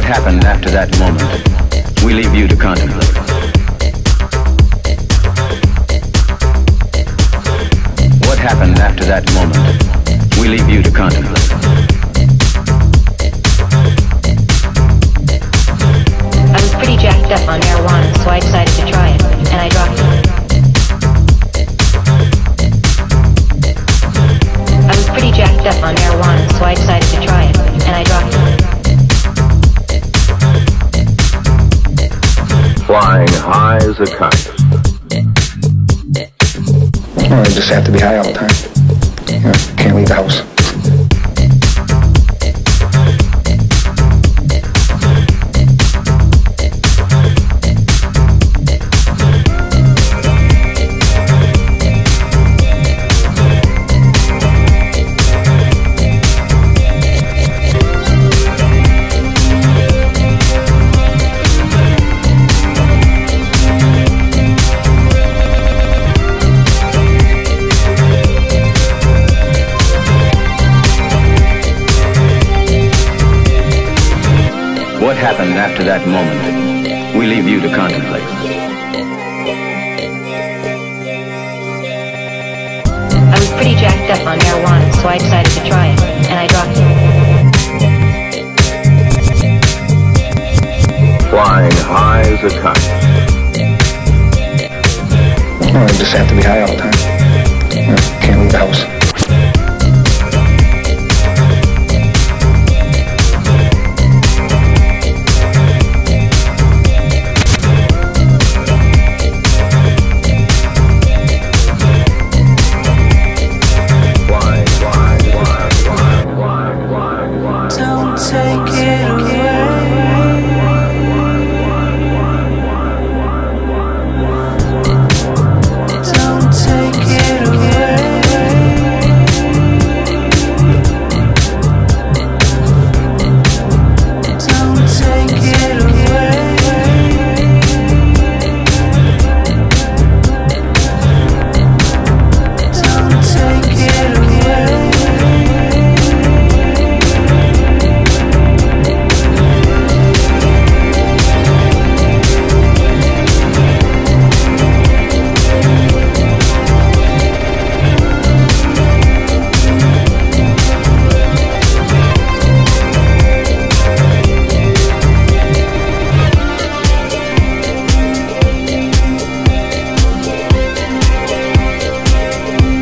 happened after that moment? We leave you to contemplate. What happened after that moment? We leave you to contemplate. I was pretty jacked up on marijuana, so I decided to try it, and I dropped it. I was pretty jacked up on marijuana, so I decided to try it, and I dropped it. Flying high as a kite. Well, I just have to be high all the time. You know, can't leave the house. What happened after that moment? We leave you to contemplate. I was pretty jacked up on marijuana, so I decided to try it, and I dropped it. Flying high as a kite. Well, I just have to be high all the time. You know, can't leave the house.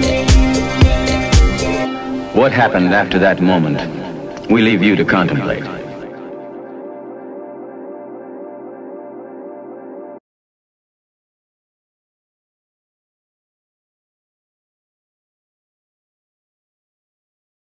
What happened after that moment? We leave you to contemplate.